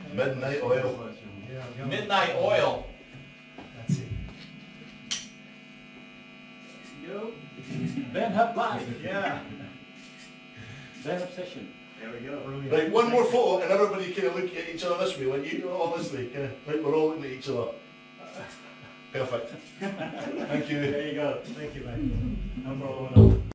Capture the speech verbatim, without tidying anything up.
Midnight oil. Yeah, Midnight oil. That's it. Go. Bandhub live. Yeah. Bandhub session. There we go. Brilliant. Right, one more photo and everybody kind of look at each other this way, like you all this way, kind of, like we're all looking at each other. Perfect. Thank you. There you go. Thank you, mate. No problem at all.